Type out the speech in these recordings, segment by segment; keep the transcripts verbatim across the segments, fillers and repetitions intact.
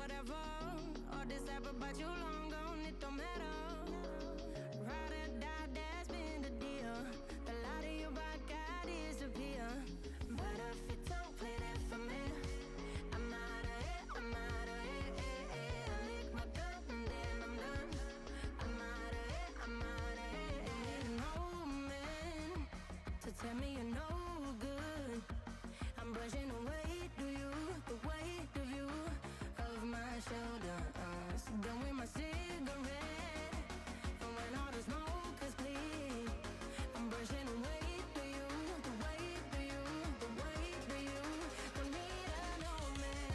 whatever. All this rap about you long gone, it don't matter. Ride or die, that's been the deal. The light of your back, I disappear. But if you don't play that for me, I'm out of it, I'm out of it, eh, eh. I lick my gun and then I'm done. I'm out of it, I'm out of it, eh. No man to tell me you're no good. I'm brushing away, do you, the weight of you, of my shoulders. Done with my cigarette, and when all the smoke is clear, I'm brushing away, do you, the weight of you, the weight of you. Don't need a no man.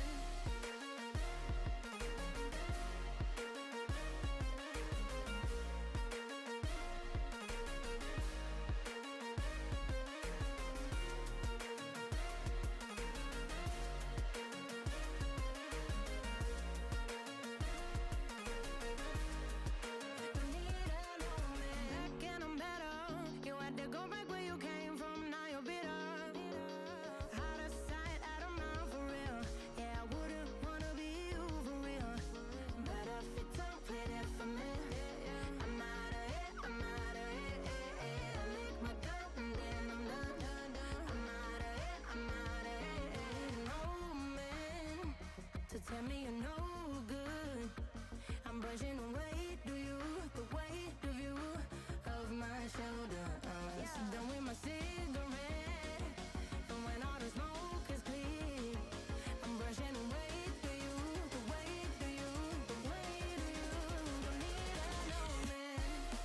Tell me you're no good. I'm brushing away, do you, the weight of you, of my shoulders. Done with my cigarette, and when all the smoke is clear, I'm brushing away, do you, the weight of you, the weight of you. Don't need a no man.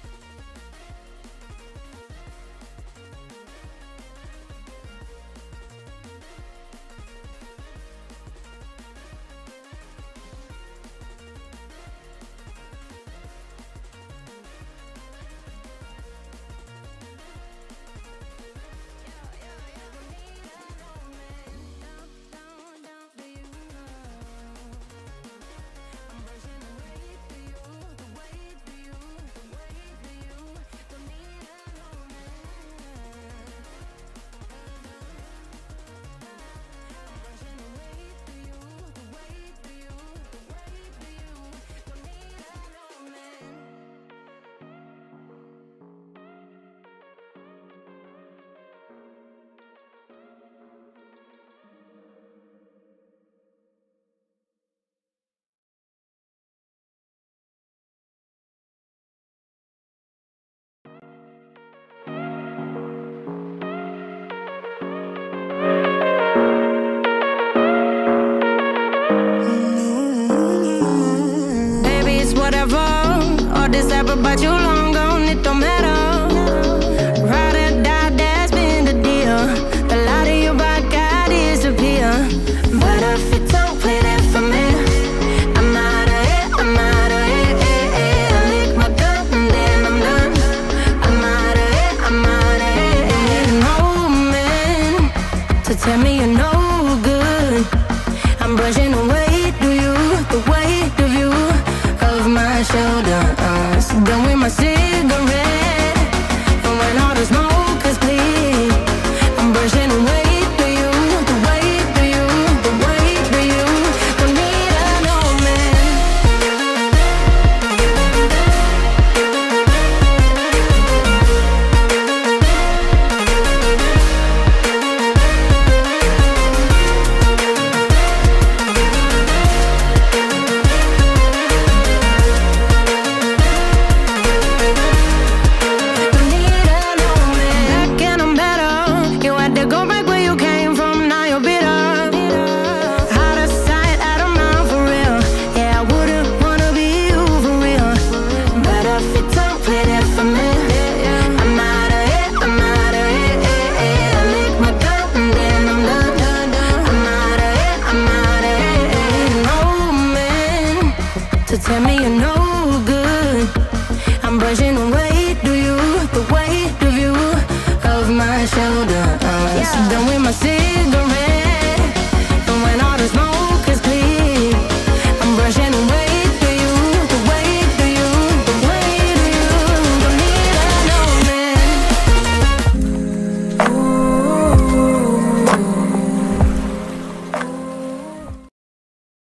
Whatever, all this rap about you long gone, it don't matter. Ride or die, that's been the deal. The light of your back, I disappear. But if you don't play that for me, I'm out of it, I'm out of it, eh, eh. I lick my gun and then I'm done. I'm out of it, I'm out of it, eh. No man to tell me you're no good. I'm brushing away, do you, the weight of you, of my shoulders. Done with my cigarette, and when all the smoke is clear, I'm brushing away, do you, the weight of you, the weight of you. Don't need a no man. Tell me you're no good. I'm brushing away, do you, the weight of you, of my shoulders. Done with my sin.